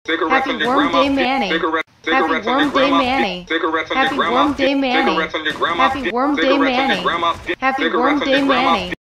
Happy Worm Day Manny. Happy Worm Day Manny. Happy Worm Day Manny. Happy Worm Day Manny. Happy Worm Day Manny.